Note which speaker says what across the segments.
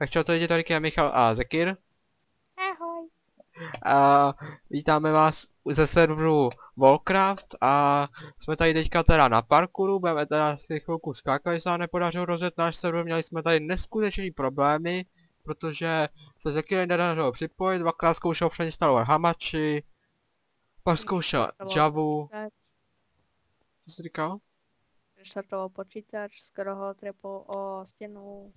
Speaker 1: Tak čau, to je tady je Michal a Zekir.
Speaker 2: Ahoj.
Speaker 1: A vítáme vás ze serveru Warcraft a jsme tady teďka teda na parkouru, budeme teda si chvilku skákat, jestli nám nepodařilo rozjet náš server, měli jsme tady neskutečný problémy, protože se Zekir nedařilo připojit, dvakrát zkoušel přeinstalovat Hamachi, pak zkoušel Javu. Co jsi říkal?
Speaker 2: Restartoval počítač, skoro ho trepol o stěnu.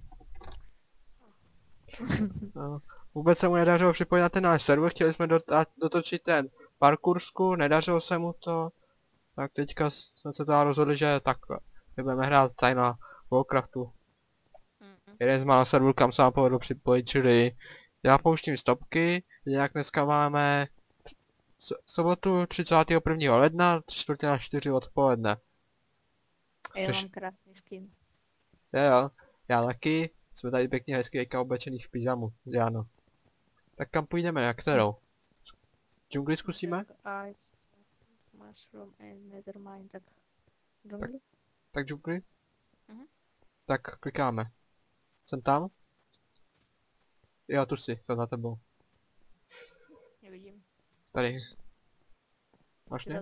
Speaker 1: No, vůbec se mu nedařilo připojit na ten náš server, chtěli jsme dotočit ten parkoursku, nedařilo se mu to. Tak teďka jsme se teda rozhodli, že tak budeme hrát tady na Warcraftu. Jeden z mála serverů, kam se nám povedlo připojit, čili já pouštím stopky, nějak dneska máme sobotu 31. ledna, 3:45 odpoledne.
Speaker 2: Já mám krásný skin.
Speaker 1: Jo, já taky, jsme tady pěkně hezky teďka oblečený v pyžamu, Jano. Tak kam půjdeme, na kterou? Džungli zkusíme?
Speaker 2: Ice, mushroom and nethermine, tak džungli?
Speaker 1: Tak džungli?
Speaker 2: Tak
Speaker 1: Tak klikáme. Jsem tam? Jo, tu jsi, jsem za tebou.
Speaker 2: nevidím.
Speaker 1: Tady. Máš mě?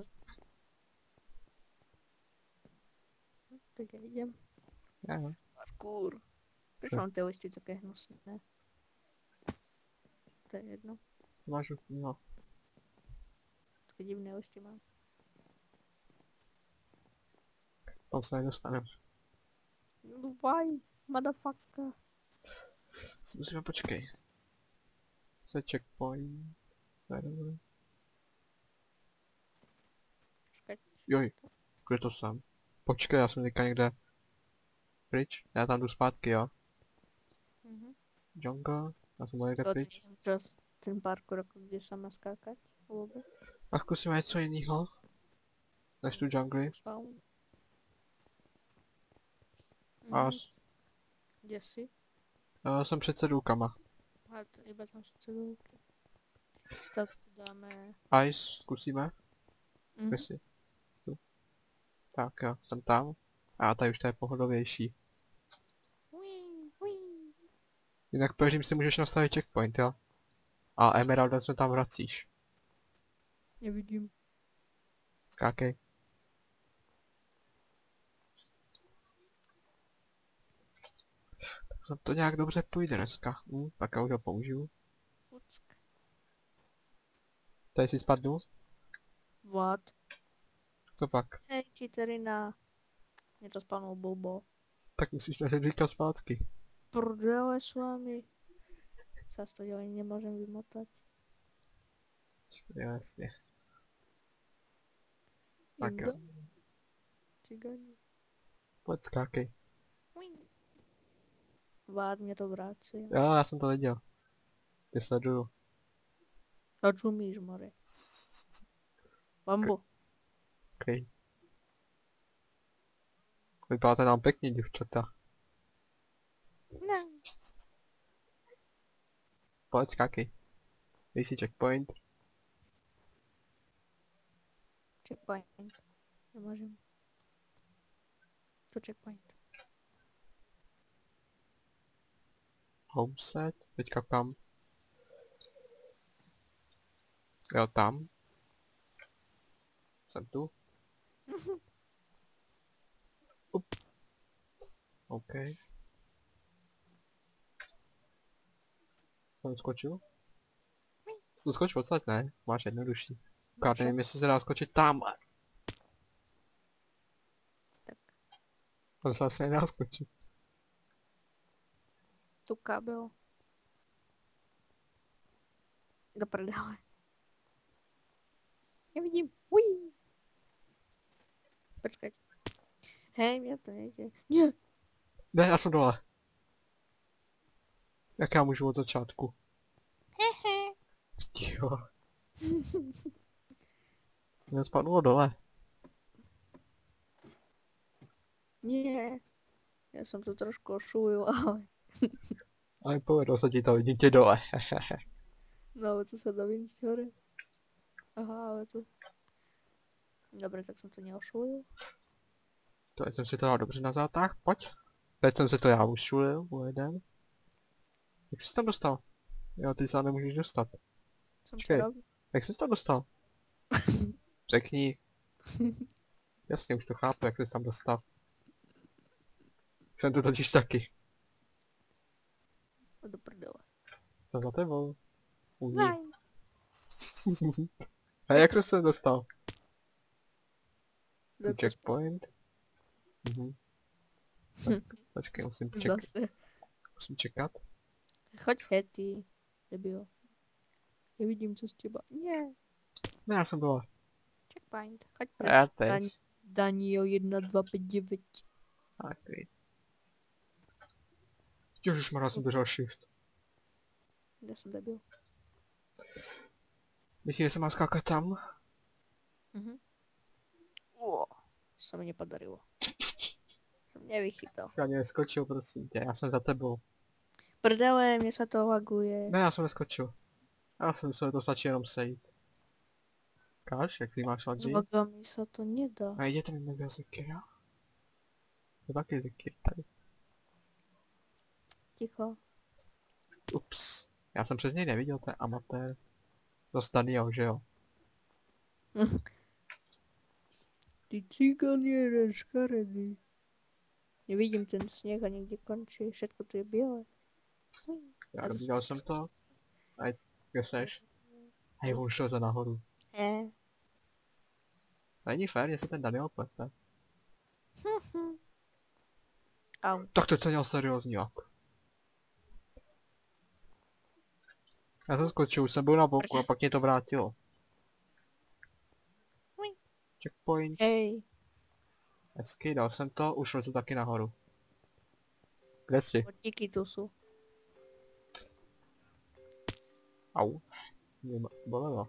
Speaker 2: Tak já vidím.
Speaker 1: Jo.
Speaker 2: Parkour. Proč mám ty listy také hnusné? To je jedno.
Speaker 1: Máš, no.
Speaker 2: Také divné listy mám.
Speaker 1: Tam se nedostaneme.
Speaker 2: No why? Motherfucker.
Speaker 1: Musíme počkej. Se checkpoint. To je dobré.
Speaker 2: Počkej.
Speaker 1: Joj, kde to jsem? Počkej, já jsem teďka někde pryč. Já tam jdu zpátky, jo? Jungle, já jsem někde
Speaker 2: To
Speaker 1: pryč.
Speaker 2: just ten parkour, jako kde sama skákať vůbec.
Speaker 1: A zkusíme něco jiného. Než tu jungli. A
Speaker 2: Kde jsi?
Speaker 1: jsem před cedulkama.
Speaker 2: A to iba tam jsou cedulky. Tak dáme...
Speaker 1: Ice, zkusíme. Kde jsi? Tu. Tak jo, jsem tam. A tady už to je pohodovější. Jinak peřím si můžeš nastavit checkpoint, jo? A Emeraldem se tam vracíš.
Speaker 2: Nevidím.
Speaker 1: Skákej. Tak to nějak dobře půjde dneska. Tak já už ho použiju.
Speaker 2: Fuck.
Speaker 1: Tady si spadnu?
Speaker 2: What?
Speaker 1: Co pak?
Speaker 2: Hej, cheaterina. Mě to spanul bobo.
Speaker 1: Tak musíš na říkat zpátky.
Speaker 2: Prdele s vámi. Zas to dělení nemůžem vymotat.
Speaker 1: Jasně. Tak jo.
Speaker 2: Cigani.
Speaker 1: Pojď skákej.
Speaker 2: Vád mě to vrací.
Speaker 1: Jo, já jsem to viděl. Tě sleduju.
Speaker 2: A čumíš, more. Bambo.
Speaker 1: Okay. Vypadáte nám pěkně, děvčata.
Speaker 2: Ne.
Speaker 1: Pojď skákej. Dej si checkpoint.
Speaker 2: Checkpoint. Nemůžem. Tu checkpoint.
Speaker 1: Homeset. Teďka kam? Jo, tam. Jsem tu. OK. Jsem skočil? Jsi skočil odsaď, ne? Máš jednodušší. Akorát nevím, jestli se dá skočit tam.
Speaker 2: Tak.
Speaker 1: Tam se asi nedá skočit.
Speaker 2: Tu kabel. Do prdele. Nevidím. Ují. Počkej. Hej, mě to nejde. Ne.
Speaker 1: Ne, já jsem dole. Jak já můžu od začátku?
Speaker 2: Hehe.
Speaker 1: Jo. Mě spadlo dole.
Speaker 2: Ne. Já jsem to trošku ošulil, ale...
Speaker 1: Ale povedlo se ti to, vidím tě dole.
Speaker 2: No, ale to se dá vyjít hore. Aha, ale to... Dobre, tak jsem to neošulil.
Speaker 1: Teď jsem si to dal dobře na zátah, pojď. Teď jsem si to já ušulil, jeden. Jak jsi tam dostal? Jo, ty se nemůžeš dostat.
Speaker 2: Jsem to
Speaker 1: Počkej.
Speaker 2: robil.
Speaker 1: Jak jsi tam dostal? Řekni. Jasně, už to chápu, jak jsi tam dostal. Jsem to totiž taky.
Speaker 2: A do prdele.
Speaker 1: Jsem za tebou. Uní.
Speaker 2: Fajn.
Speaker 1: A jak jsi se dostal?
Speaker 2: Do to
Speaker 1: Checkpoint? Mhm. Tak, počkej,
Speaker 2: Zase.
Speaker 1: musím čekat.
Speaker 2: Choď Hetty. Debil. Nevidím, co s těba. Ne.
Speaker 1: Ne, já jsem byla.
Speaker 2: Checkpoint. Choď
Speaker 1: Já
Speaker 2: pryč.
Speaker 1: teď.
Speaker 2: Daní o 1, 2, 5, 9.
Speaker 1: Tak, ty. Ježišmarja, jsem držel shift.
Speaker 2: Kde jsem debil?
Speaker 1: Myslíš, že se má skákat tam?
Speaker 2: Mhm. Se mi nepodarilo. Jsem nevychytal.
Speaker 1: Jsi ani neskočil, prosím tě, já jsem za tebou.
Speaker 2: Prdele, mě se to laguje.
Speaker 1: Ne, já jsem neskočil. Já jsem myslel, že to stačí jenom sejít. Káš, jak ty máš lagi?
Speaker 2: S lagami se to nedá.
Speaker 1: A jděte mi nebyl Zekira? To taky Zekir tady.
Speaker 2: Ticho.
Speaker 1: Ups. Já jsem přes něj neviděl, to je amatér. Dost Daniel, že jo?
Speaker 2: Ty cíkan jeden škaredý. Nevidím ten sněh a někde končí, všetko to je bělé.
Speaker 1: Já viděl jsem to. A kde seš? Hej, on šel za nahoru. Není fér, jestli ten Daniel plete.
Speaker 2: Au.
Speaker 1: Tak teď to měl seriózní jak. Já jsem skočil, už jsem byl na boku a pak mě to vrátilo. Checkpoint.
Speaker 2: Hej.
Speaker 1: Hezky, dal jsem to, už lezu taky nahoru. Kde jsi?
Speaker 2: Díky tu jsou.
Speaker 1: Au. Mě bolelo.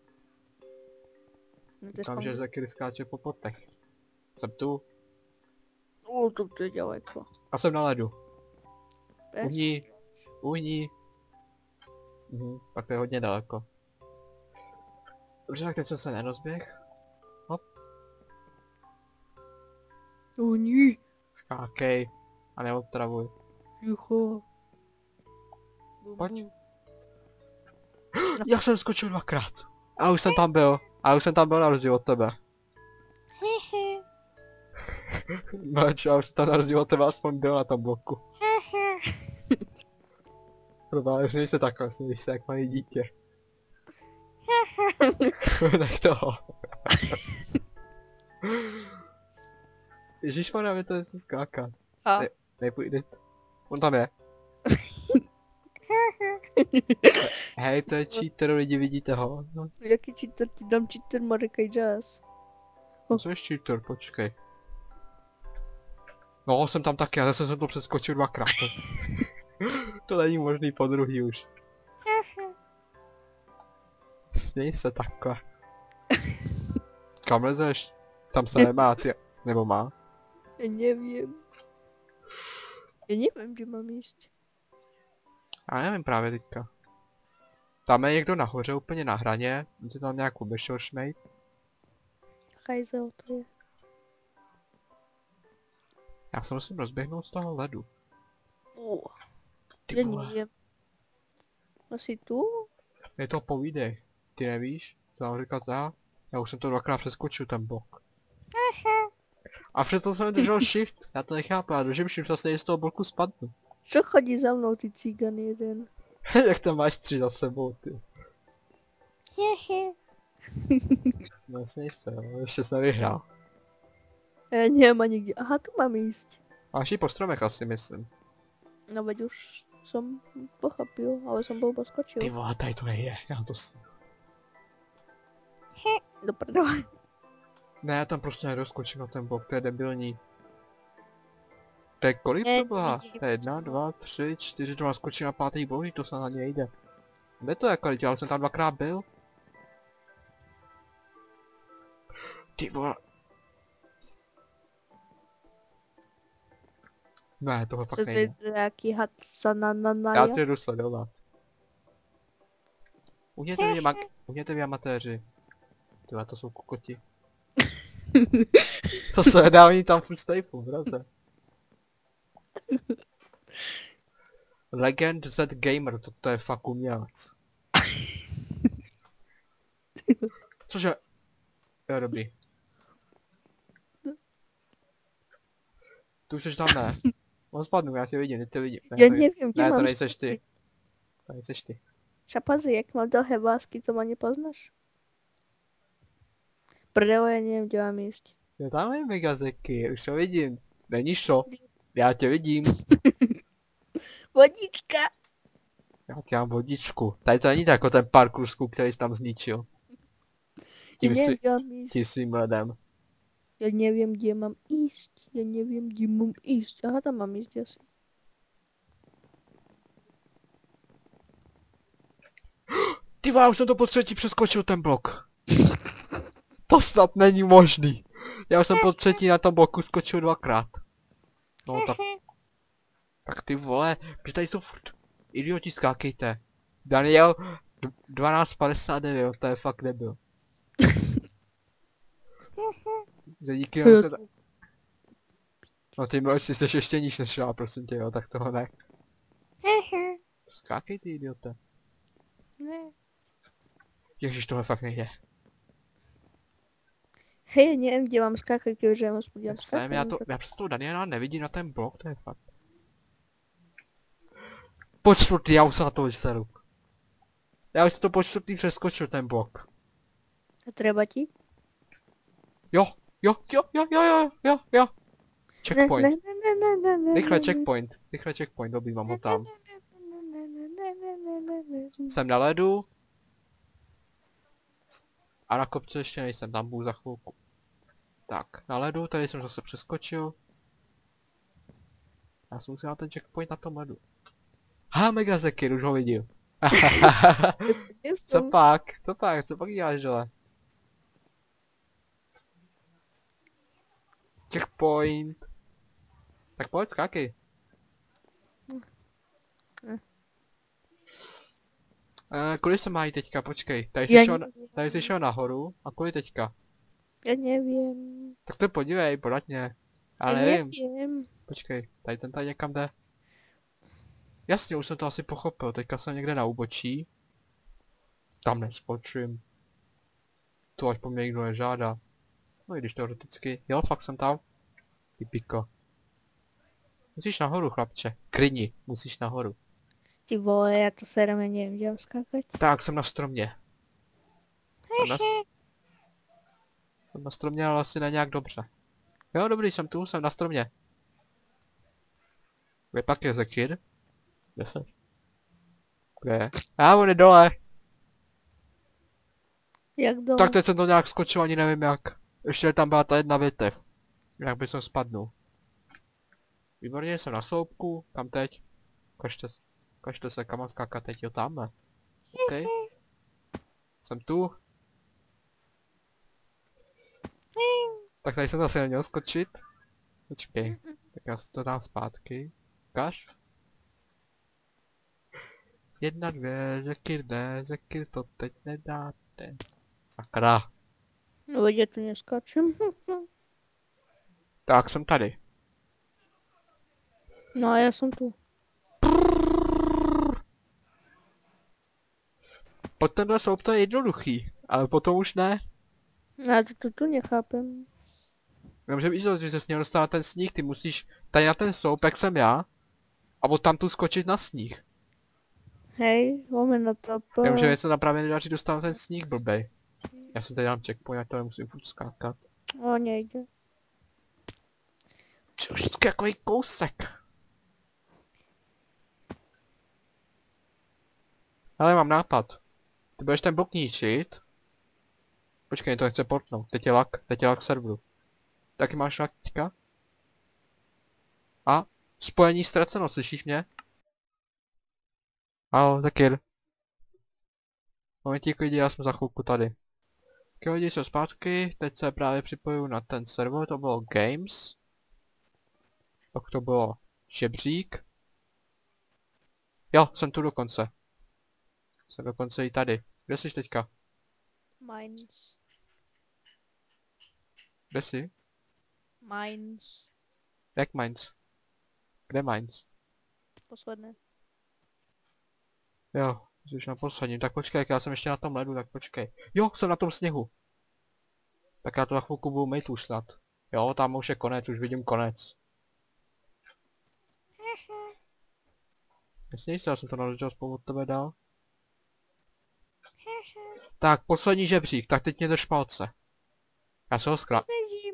Speaker 2: No to je
Speaker 1: Říkám, že Zekir skáče po potech. Jsem tu
Speaker 2: to je daleko.
Speaker 1: a jsem na ledu.
Speaker 2: Bez-
Speaker 1: Uhni. Tak to je hodně daleko. Dobře, tak teď jsem se nerozběh.
Speaker 2: Uhni.
Speaker 1: Skákej. A neodtravuj.
Speaker 2: Ticho.
Speaker 1: Pojď. Já jsem skočil dvakrát. A už jsem tam byl. A už jsem tam byl na rozdíl od tebe. Mač, já už jsem tam na rozdíl od tebe aspoň byl na tom bloku. Probá, směj se takhle, směj se jak malý dítě. Nech toho. Ježišmarja, mě to nechce skákat.
Speaker 2: A.
Speaker 1: Nepůjde. On tam je. Hej, to je cheater, lidi, vidíte ho. No,
Speaker 2: Jaký cheater? Ti dám cheater Marikaj Jazz.
Speaker 1: co je cheater, počkej. No, jsem tam taky, ale zase jsem to přeskočil dvakrát. To není možný po druhý už. Směj se takhle. Kam lezeš? Tam se nemá, ty... Nebo má?
Speaker 2: Já nevím. Já nevím, kde mám jíst.
Speaker 1: Já nevím právě teďka. Tam je někdo nahoře, úplně na hraně. On si tam nějak obešel šmejt.
Speaker 2: Hajzel to je.
Speaker 1: Já se musím rozběhnout z toho ledu. Ty
Speaker 2: Já
Speaker 1: vole,
Speaker 2: nevím. Asi tu?
Speaker 1: mě to povídej. Ty nevíš? Co mám říkat já? Já už jsem to dvakrát přeskočil ten blok. A přesto jsem držel shift. Já to nechápu, já držím shift, zase z toho bloku spadnu.
Speaker 2: Co chodí za mnou, ty cígan jeden?
Speaker 1: Jak tam máš 3 za sebou, ty. No směj se, jo, ještě jsem vyhrál.
Speaker 2: Já nemám ani kde. Aha, tu mám jíst.
Speaker 1: Máš ji po stromech asi, myslím.
Speaker 2: No veď už jsem pochopil, ale jsem blbo
Speaker 1: Ty
Speaker 2: skočil.
Speaker 1: vole, tady to nejde, já to si...
Speaker 2: Do prdele.
Speaker 1: Ne, já tam prostě nedoskočím na ten blok, to je debilní. To je kolik
Speaker 2: Ne,
Speaker 1: to byla?
Speaker 2: vidím,
Speaker 1: To je 1, 2, 3, 4, to má skočit na 5. boží, to se na ně nejde. Kde to je kolik, já jsem tam dvakrát byl? Ty vole. Ne, tohle
Speaker 2: Co
Speaker 1: fakt
Speaker 2: to
Speaker 1: nejde.
Speaker 2: je nějaký Hatsananaja?
Speaker 1: Já tě jdu sledovat. Umějte vy amatéři. Tyhle, to jsou kokoti. To se nedá, oni tam furt stojí po vraze. Legend Z Gamer, to je fakt umělec. Cože? Jo, dobrý. Tu už tam ne. On spadnu, já tě vidím, ty vidím. Ne,
Speaker 2: Já
Speaker 1: to,
Speaker 2: nevím, kde
Speaker 1: ne, to
Speaker 2: mám
Speaker 1: nejseš ty.
Speaker 2: skočit.
Speaker 1: To nejseš ty.
Speaker 2: Šapazi, jak mám dlhé vlásky, to ma nepoznáš? Prdele, já nevím, kde mám jíst.
Speaker 1: Jo, tam je Megazeky, už to vidím. Není šo, já tě vidím.
Speaker 2: Vodička!
Speaker 1: Já ti dám vodičku. Tady to není tak jako ten parkourskou, který jsi tam zničil.
Speaker 2: Já
Speaker 1: Tím,
Speaker 2: nevím, kde mám jíst.
Speaker 1: tím svým ledem.
Speaker 2: Já nevím, kde mám jíst. Já nevím, kde mám jíst. Aha, tam mám jíst asi.
Speaker 1: Ty vole, už jsem to po třetí přeskočil ten blok. To snad není možný. Já už jsem po třetí na tom bloku skočil dvakrát. No tak. Tak ty vole, protože tady jsou furt idioti, skákejte. Daniel, 12:59, to je fakt nebyl. Že díky němu se No ty mladší jsi ještě níž než já, prosím tě, jo, tak toho ne. Skákej ty idiote.
Speaker 2: Ne.
Speaker 1: Ježiš, tohle fakt nejde.
Speaker 2: Hej, nevím, kde mám skákat, když já mám spodívat
Speaker 1: Jsem, já přes toho Daniela nevidím na ten blok, to je fakt. Po čtvrtý, já už se na to vyseru. Já už si to po čtvrtý přeskočil ten blok.
Speaker 2: A treba ti?
Speaker 1: Jo. Checkpoint. Rychle checkpoint, dobrý, mám ho tam. Jsem na ledu. A na kopce ještě nejsem, tam budu za chvilku. Tak, na ledu, tady jsem zase přeskočil. Já jsem musel na ten checkpoint na tom ledu. Megazeky, už ho vidím. Co pak děláš dole? Checkpoint. Tak pojď, skákej. Kudy se mají teďka, počkej. Tady jsi šel nahoru, a kudy teďka?
Speaker 2: Já nevím.
Speaker 1: Tak se podívej, poradně. Já nevím. Počkej, tady někam jde. Jasně, už jsem to asi pochopil, teďka jsem někde na úbočí. Tam neskočím. To ať po mně nikdo nežádá. No i když teoreticky, jo, fakt jsem tam. Ty piko. Musíš nahoru, chlapče. Kryni, musíš nahoru.
Speaker 2: Ty vole, já to serem, já nevím, kde mám skákat.
Speaker 1: Tak, jsem na stromě. Jsem na stromě, ale asi ne nějak dobře. Jo, dobrý, jsem tu, jsem na stromě. Kde pak je Zekir? Kde jsi? Kde je? On je dole.
Speaker 2: Jak dole?
Speaker 1: Tak teď jsem to nějak skočil, ani nevím jak. Ještě tam byla ta jedna větev. Jak by jsem spadnul. Výborně, jsem na sloupku. Kam teď? Kažte se, kam mám skákat teď, jo, tamhle. OK. Jsem tu. Tak tady jsem zase neměl skočit. Počkej. Tak já si to dám zpátky. Ukáž? 1, 2, Zekir to teď nedáte. Sakra.
Speaker 2: No, já tu neskočím.
Speaker 1: Tak, jsem tady.
Speaker 2: No a já jsem tu.
Speaker 1: Pod tenhle sloup to je jednoduchý, ale potom už ne.
Speaker 2: Já to tu nechápem.
Speaker 1: Nemůže víš, že se směl dostat na ten sníh, ty musíš tady na ten sloup, jak jsem já, a od tam tu skočit na sníh.
Speaker 2: Hej, máme na to.
Speaker 1: Nemůže se napravě nedaří dostat na ten sníh, blbej. Já si tady dám checkpoint, ať to nemusím furt skákat.
Speaker 2: O, nejde.
Speaker 1: Vždycky takový kousek. Ale mám nápad. Ty budeš ten blok ničit. Počkej, to nechce portnout, teď je lag serveru. Taky máš lag teďka? A spojení ztraceno, slyšíš mě? Ahoj, Zekir. Momentík lidi, já jsem za chvilku tady. Ok, lidi jsou zpátky, teď se právě připojuju na ten server, to bylo Games. Pak to bylo žebřík. Jo, jsem tu dokonce. Jsem dokonce i tady. Kde jsi teďka?
Speaker 2: Mines.
Speaker 1: Kde jsi?
Speaker 2: Mines.
Speaker 1: Jak Mines? Kde Mines?
Speaker 2: Posledné.
Speaker 1: Jo, jsi už na posledním, tak počkej, jak já jsem ještě na tom ledu, tak počkej. Jo, jsem na tom sněhu. Tak já to za chvilku budu mít už snad. Jo, tam už je konec, už vidím konec. Jasně, já jsem to naložil spolu od tebe dál. Tak, poslední žebřík, tak teď mě drž palce. Já se ho
Speaker 2: Držím.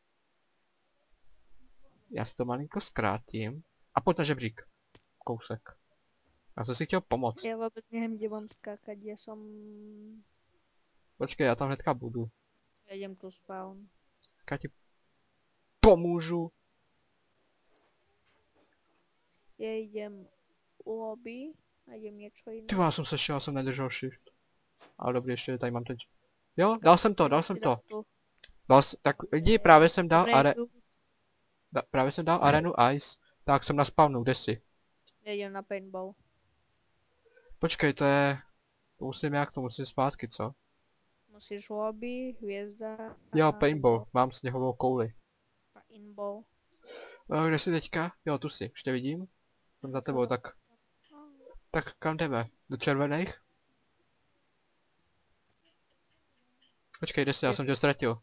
Speaker 1: Já si to malinko zkrátím. A pojď na žebřík. Kousek. Já jsem si chtěl pomoct.
Speaker 2: Já vůbec nevím, kde mám skákat, já jsem...
Speaker 1: Počkej, já tam hnedka budu.
Speaker 2: Já jdem tu spawn.
Speaker 1: Já ti pomůžu.
Speaker 2: Já jdem lobby a jdem něco jiného.
Speaker 1: Ty já jsem sešel, já jsem nedržel shift. Ale dobrý, ještě tady mám teď. Jo, dal jsem to. Tak lidi, právě jsem dal arenu ice. Tak jsem na spawnu, kde jsi?
Speaker 2: Já jdem na paintball.
Speaker 1: Počkej, to musím zpátky, co?
Speaker 2: Musíš lobby, hvězda...
Speaker 1: Jo, paintball, mám sněhovou kouli.
Speaker 2: Paintball.
Speaker 1: Kde jsi teďka? Jo, tu jsi, už tě vidím. Jsem za tebou, tak... Tak kam jdeme? Do červených? Počkej, kde jsi, já jsem tě ztratil.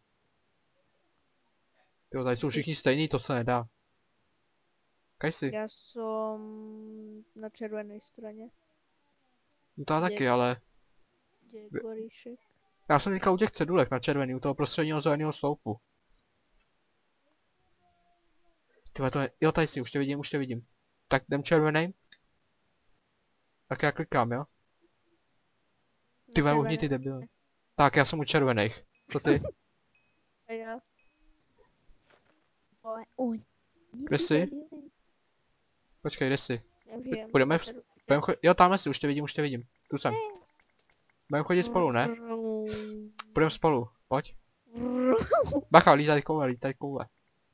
Speaker 1: Jo, tady jsou všichni stejný, to se nedá. Kaj jsi?
Speaker 2: Já jsem na červené straně.
Speaker 1: No to já taky, ale...
Speaker 2: Kde je Boríšek?
Speaker 1: Já jsem teďka u těch cedulek na červený, u toho prostředního zeleného sloupu. Tyhle to je... Jo, tady jsi, už tě vidím. Tak jdem červený. Tak já klikám, jo? Ty uhni ty debile. Tak, já jsem u červených. Co ty?
Speaker 2: A já.
Speaker 1: Kde jsi? Počkej, kde jsi?
Speaker 2: Nevím.
Speaker 1: Budeme chodit... Jo, tamhle jsi, už tě vidím. Tu jsem. Budeme chodit spolu, ne? Budeme spolu, pojď. Bacha, lítaj koule.
Speaker 2: Lítaj koule.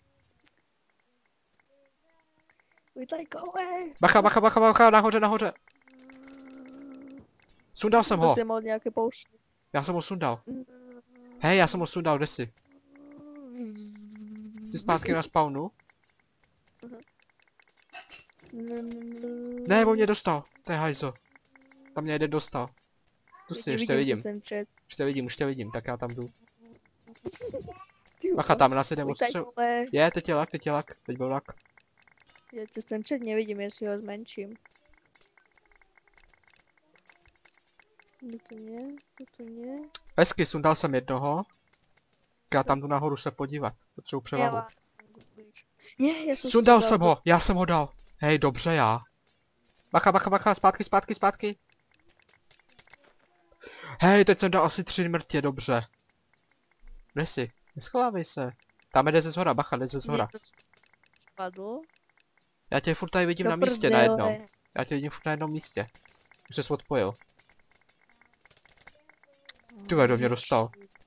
Speaker 1: Bacha, nahoře. Sundal jsem ho.
Speaker 2: Ty mal nějaký poušť.
Speaker 1: Já jsem ho sundal. Hej, já jsem ho sundal, kde jsi? Jsi zpátky na spawnu? Ne, on mě dostal. To je hajzo. Tam mě jeden dostal. Tu si, ještě vidím. Už tě vidím, tak já tam jdu. Bacha, tam nás jde odstřel. Je, teď je lak. Teď byl lak.
Speaker 2: Já přes ten chat nevidím, jestli ho zmenším. To ne.
Speaker 1: Hezky, sundal jsem jednoho. Já tam jdu nahoru se podívat. Potřebuji převahu. Sundal jsem ho, já jsem ho dal. Hej, dobře já. Bacha, zpátky. Hej, teď jsem dal asi 3 mrtě, dobře. Kde jsi? Neschovávej se. Tam jde ze zhora, bacha, jde ze zhora.
Speaker 2: Spadlo?
Speaker 1: Já tě furt tady vidím na místě, na jednom. Já tě vidím furt na jednom místě. Už ses odpojil. Ty do mě dostal.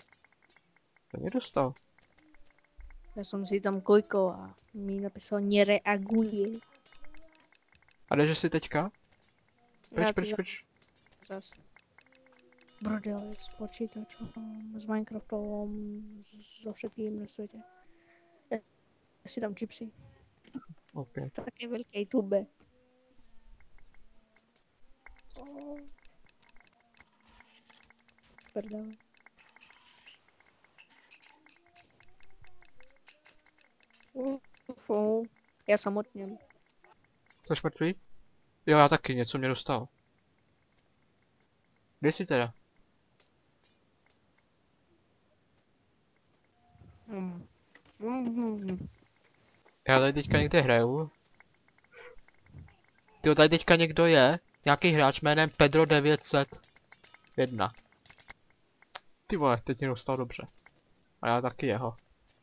Speaker 2: Já jsem si tam klikal a mi napисал nereaguje.
Speaker 1: A kdeže jsi teďka? Proč?
Speaker 2: Zas. Brodel s počítačem, s Minecraftom, so všetkým na světě. Já si dám chipsy.
Speaker 1: Okay.
Speaker 2: Také velké tube. Pardon. Já samotně.
Speaker 1: Jsi mrtvý? Jo, já taky, něco mě dostal. Kde jsi teda? Já tady teďka někde hraju. Tyjo, tady teďka někdo je. Nějaký hráč jménem Pedro 901. Ty vole, teď mě dostal dobře. A já taky jeho.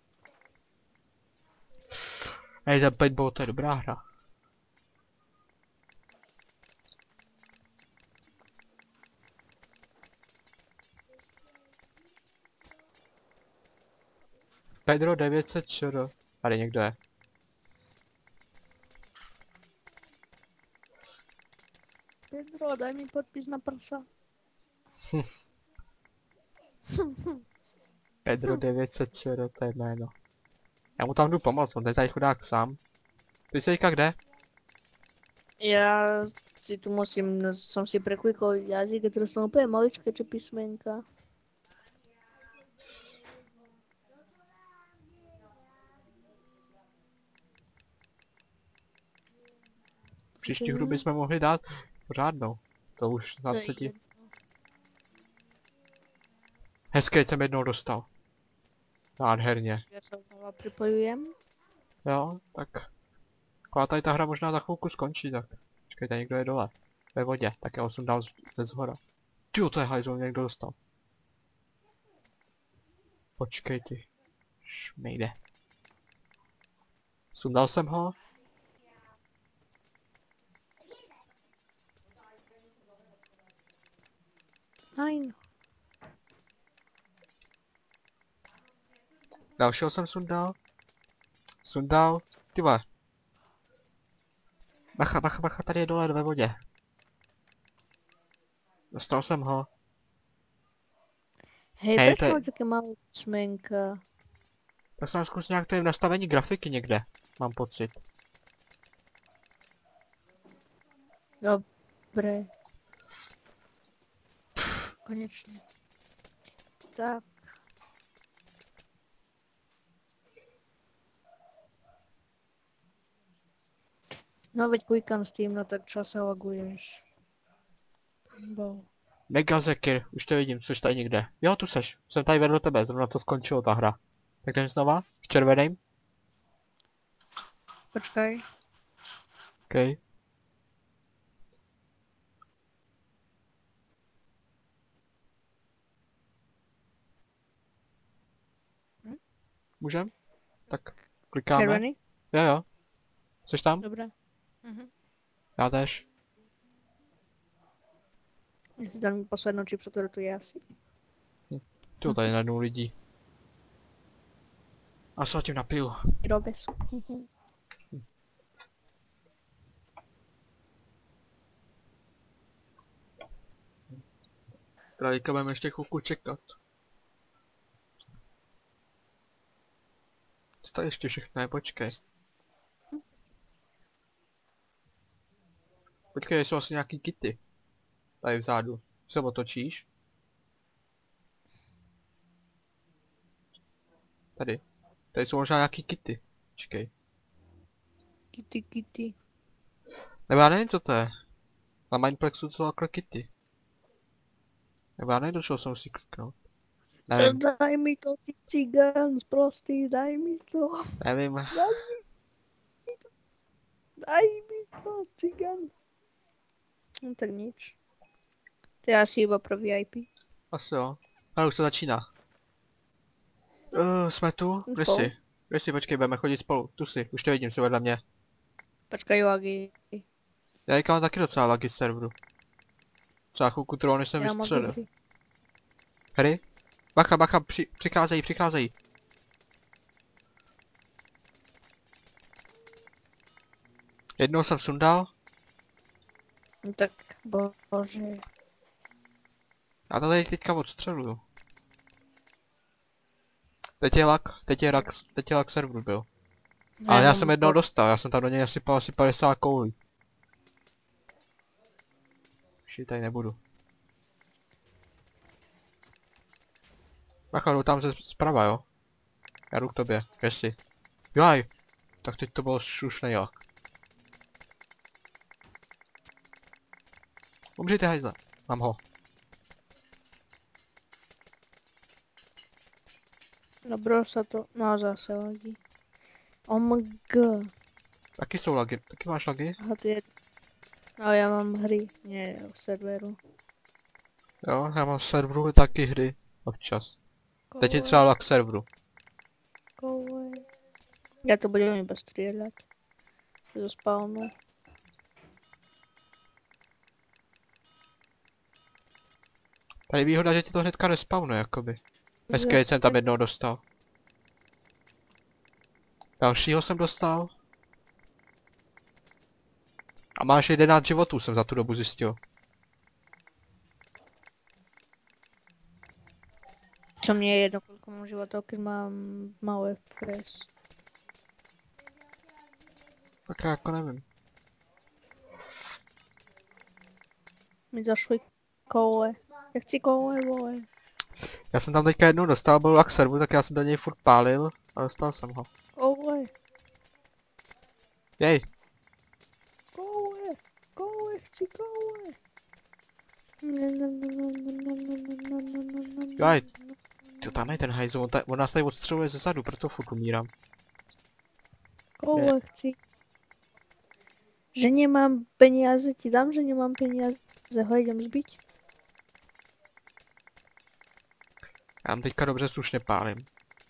Speaker 1: Hej, ten paintball, to je dobrá hra. Pedro 900 čr. Tady někdo je.
Speaker 2: Pedro, daj mi podpis na prsa.
Speaker 1: Pedro 900 čr, to je jméno. Já mu tam jdu pomoct, on je tady chudák sám. Ty jsi teďka kde?
Speaker 2: Já si tu som si preklikol jazyk a teraz som úplne maličké tie písmenka.
Speaker 1: Příští hru bychom mohli dát pořádnou. To už
Speaker 2: To je
Speaker 1: 20.
Speaker 2: jedno.
Speaker 1: Hezké jsem jednou dostal. Nádherně.
Speaker 2: Ja sa znova pripojujem.
Speaker 1: Jo, tak. Taková tady ta hra možná za chvilku skončí, tak. Počkejte, někdo je dole. Ve vodě, tak já ho jsem dal ze zhora. Tyjo, to je hajzl, někdo dostal. Počkej ty. Nejde. Sundal jsem ho.
Speaker 2: Fajn.
Speaker 1: Dalšího jsem sundal. Sundal. Ty vole. Bacha, bacha, bacha, tady je dole ve vodě. Dostal jsem ho.
Speaker 2: Hej,
Speaker 1: Hej,
Speaker 2: prečo
Speaker 1: to je-
Speaker 2: máš také malé písmenka?
Speaker 1: Tak jsem zkus nějak to je v nastavení grafiky někde. Mám pocit.
Speaker 2: Dobre. Konečne. Tak. No veď klikám s tým, no tak čo sa laguješ? Bo.
Speaker 1: Mega Zekir, už to vidím, což tady někde. Jo, tu seš. Jsem tady vedle tebe, zrovna to skončilo ta hra. Tak jdem znova, k červeným.
Speaker 2: Počkaj.
Speaker 1: OK. Můžem? Tak klikáme.
Speaker 2: Červený?
Speaker 1: Jo, jo. Jsi tam?
Speaker 2: Dobre. Mhm.
Speaker 1: Já tež.
Speaker 2: Ja si dám poslednú čipsu, ktorú tu je asi.
Speaker 1: Tu tady najednou lidí. A se tím napiju.
Speaker 2: Robes.
Speaker 1: Králíka budeme ještě chvilku čekat. Co tady ještě všechno je? Počkej. Počkej, jsou asi nějaký kity. Tady vzadu. Se otočíš. Tady. Tady jsou možná nějaký kity. Počkej.
Speaker 2: Kitty.
Speaker 1: Nebo já nevím, co to je. Na Mineplexu jsou takhle kity. Nebo já nedošel jsem si kliknout. Nevím,
Speaker 2: Daj mi to, ty cigán, prostý, daj mi to.
Speaker 1: nevím.
Speaker 2: Daj mi to, cigán. No tak nič. To je asi iba pro VIP.
Speaker 1: Asi jo. Ale už to začíná. Jsme tu? Kde
Speaker 2: Info.
Speaker 1: jsi? Kde jsi? Počkej, budeme chodit spolu. Tu jsi, už to vidím, jsi vedle mě.
Speaker 2: Počkaj, Agi.
Speaker 1: Já mám taky docela lagy serveru. Třeba chvilku trvalo, než jsem
Speaker 2: Ja mám
Speaker 1: vystřelil.
Speaker 2: dobrý.
Speaker 1: Hry? Bacha, bacha, přicházejí. Jednou jsem sundal.
Speaker 2: No tak, bože.
Speaker 1: A to tady teďka odstřeluju. Teď je lag serveru byl. Ale já jsem jednou dostal, já jsem tam do něj nasypal asi 50 koulí. Už ji tady nebudu. Bacha, jdu tam zprava, jo? Já jdu k tobě, kde jsi? Jaj! Tak teď to byl slušný lag. Umřite, hajzle. Mám ho.
Speaker 2: Dobro sa to, no zase lagí. OMG.
Speaker 1: Taky jsou lagy, taky máš lagy?
Speaker 2: Aha, to je... No ja mám hry, nie v serveru.
Speaker 1: Jo, já mám v serveru taky hry. Občas. Teď je třeba lag serveru.
Speaker 2: Ja to budem iba strieľať. Zo spawnu.
Speaker 1: Tady výhoda, že ti to hnedka respawnuje, jakoby. Hezké jsem tam jednou dostal. Dalšího jsem dostal. A máš 11 životů, jsem za tu dobu zjistil.
Speaker 2: Čo mne je jedno, koľko mám životov, keď mám malé FPS.
Speaker 1: Tak já jako nevím.
Speaker 2: Mi zašly koule. Já chci koule, vole.
Speaker 1: Já jsem tam teďka jednou dostal, byl lak servu, tak já jsem do něj furt pálil a dostal jsem ho.
Speaker 2: Koule,
Speaker 1: Jej,
Speaker 2: koule, koule, chci koule.
Speaker 1: jaj, to tam je ten hajzl, on nás tady odstřeluje ze zadu, proto furt umírám.
Speaker 2: Koule chci. Že nemám peniaze, ti dám, že nemám peniaze. Ho idem zbiť.
Speaker 1: Já mám teďka dobře slušně pálím.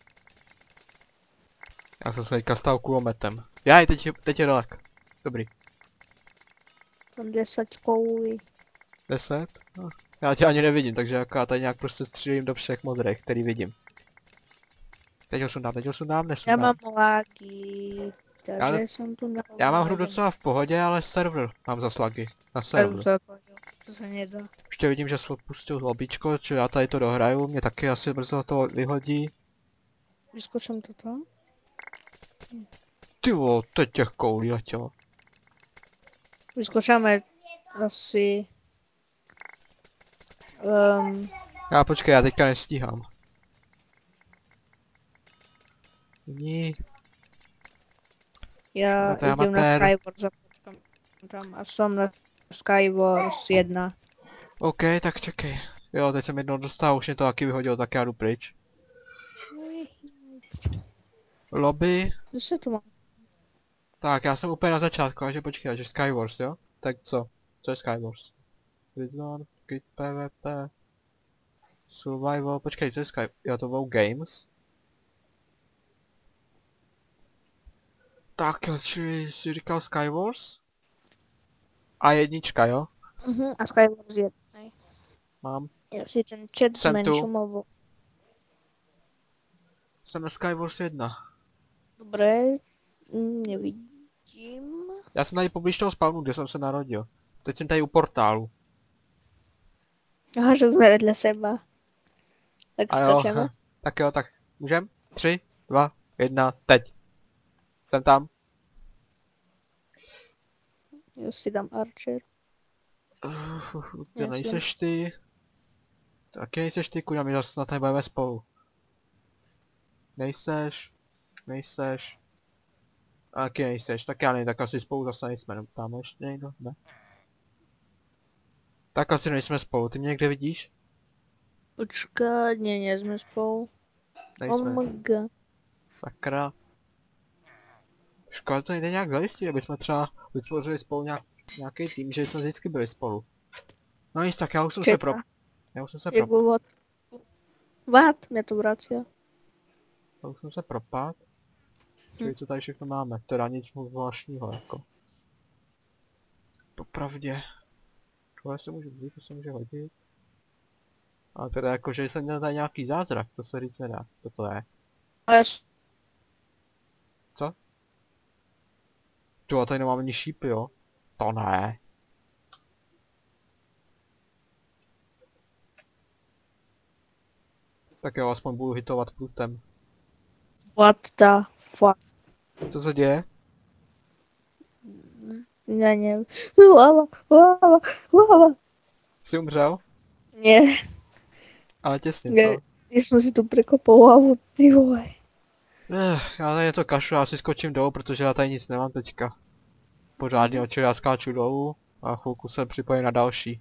Speaker 1: Já jsem se teďka stal kulometem. Jaj, teď je dalek. Dobrý.
Speaker 2: Mám 10 koulí.
Speaker 1: 10? No. Já tě ani nevidím, takže jako já tady nějak prostě střílím do všech modrých, který vidím. Teď ho sundám,
Speaker 2: Já
Speaker 1: nesundám.
Speaker 2: mám lágy. Takže
Speaker 1: Ale-
Speaker 2: jsem tu na...
Speaker 1: Já mám hru docela v pohodě, ale server mám zaslagy. Na server.
Speaker 2: To se nedá.
Speaker 1: Ještě vidím, že jsi odpustil lobíčko, či já tady to dohraju, mě taky asi brzo to vyhodí.
Speaker 2: Vyskočím toto.
Speaker 1: Ty vole, teď těch koulí letělo.
Speaker 2: Vyskočíme asi...
Speaker 1: Já počkej, já teďka nestíhám. Ní,
Speaker 2: já
Speaker 1: No to je
Speaker 2: idem na
Speaker 1: amatér.
Speaker 2: Skywars, započkám tam a jsem na Skywars 1.
Speaker 1: OK, tak čekej. Jo, teď jsem jednou dostal, už mě to taky vyhodilo, tak já jdu pryč. Lobby.
Speaker 2: Co se tu mám?
Speaker 1: Tak, já jsem úplně na začátku, takže počkej, že Skywars, jo? Tak co? Co je Skywars? Gridlon, Grid PvP, Survival, počkej, co je jo, to byl Games. Tak jo, čili jsi říkal Skywars? A jednička, jo?
Speaker 2: A Skywars 1.
Speaker 1: Mám.
Speaker 2: Já si ten chat
Speaker 1: Jsem tu.
Speaker 2: zmenším, lebo...
Speaker 1: Jsem na Skywars 1.
Speaker 2: Dobré, nevidím.
Speaker 1: Já jsem tady poblíž toho spawnu, kde jsem se narodil. Teď jsem tady u portálu.
Speaker 2: Aha, že jsme vedle seba. Tak
Speaker 1: A jo,
Speaker 2: skočíme.
Speaker 1: tak jo, tak můžem? 3, 2, 1, teď. Jsem tam.
Speaker 2: Já si dám Archer.
Speaker 1: Ty
Speaker 2: Já
Speaker 1: nejseš ty. Taky nejseš ty, kuda, my zase na tady budeme spolu. Nejseš. A taky nejseš, tak já nej, tak asi spolu zase nejsme, no, tam ještě někdo, ne? Tak asi nejsme spolu, ty mě někde vidíš?
Speaker 2: Počkat, ne, jsme spolu.
Speaker 1: Nejsme.
Speaker 2: Oh my god.
Speaker 1: Sakra. Škoda, to nejde nějak zajistit, aby jsme třeba vytvořili spolu nějaký tým, že jsme vždycky byli spolu. No nic, tak já už jsem se pro... Já už jsem se
Speaker 2: Jak
Speaker 1: pro...
Speaker 2: bylo? What? Mě to vrací.
Speaker 1: Já už jsem se propad. Čili co tady všechno máme, teda nic moc zvláštního jako. Popravdě. Tohle se může vzít, to se může hodit. A teda jako, že jsem měl tady nějaký zázrak, to se říct nedá. Co to je?
Speaker 2: Ale
Speaker 1: Tu a tady nemám ani šípy, jo? To ne. Tak jo, aspoň budu hitovat prutem.
Speaker 2: what the fuck?
Speaker 1: Co se děje?
Speaker 2: Já nevím. Lava.
Speaker 1: Jsi umřel?
Speaker 2: Ne,
Speaker 1: Ale těsně,
Speaker 2: Ne.
Speaker 1: co?
Speaker 2: já jsem si tu překopal hlavu, ty vole.
Speaker 1: Já tady něco kašlu, já si skočím dolů, protože já tady nic nemám teďka. Pořádně, čili já skáču dolů a chvilku se připojím na další.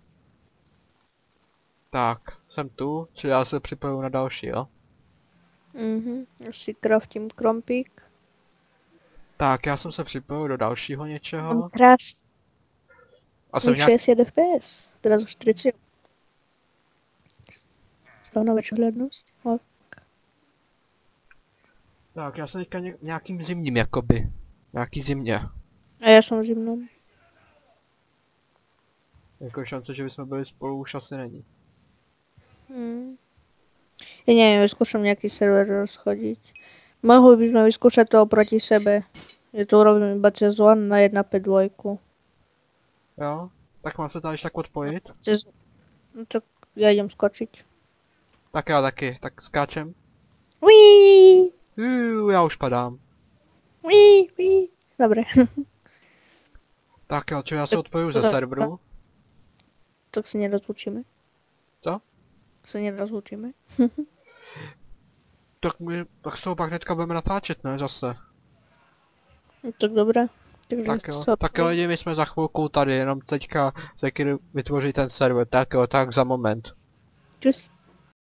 Speaker 1: Tak, jsem tu, čili já se připoju na další, jo?
Speaker 2: Já si craftím krompík.
Speaker 1: Tak, já jsem se připojil do dalšího něčeho.
Speaker 2: Mám krásný
Speaker 1: A jsem nějak...
Speaker 2: 60 FPS, teraz už 30. Správná večerhlednost.
Speaker 1: Tak, já jsem teďka nějakým zimním, jakoby. Nějaký zimě.
Speaker 2: A já jsem zimnou.
Speaker 1: Jako šance, že bychom byli spolu, už asi není.
Speaker 2: Já nevím, vyzkouším nějaký server rozchodit. Mohli bychom vyzkoušet to proti sebe. Je to urobím iba cez LAN na 1.5.2.
Speaker 1: Jo? Tak mám se tady tak odpojit?
Speaker 2: Cez... No tak já idem skočiť.
Speaker 1: Tak já taky, tak skáčem.
Speaker 2: Uííí,
Speaker 1: Já už padám.
Speaker 2: uííí. Dobré.
Speaker 1: Tak jo, čo já se
Speaker 2: Tak
Speaker 1: odpoju ze
Speaker 2: se-
Speaker 1: serveru.
Speaker 2: Tak se nerozlučíme.
Speaker 1: Co?
Speaker 2: Se nerozlučíme.
Speaker 1: Tak z toho pak hnedka budeme natáčet, ne, zase.
Speaker 2: No, tak dobré. Takže
Speaker 1: Tak jo,
Speaker 2: co
Speaker 1: tak jo lidi, my jsme za chvilku tady, jenom teďka Zeky vytvoří ten server, tak jo, tak za moment.
Speaker 2: Čus.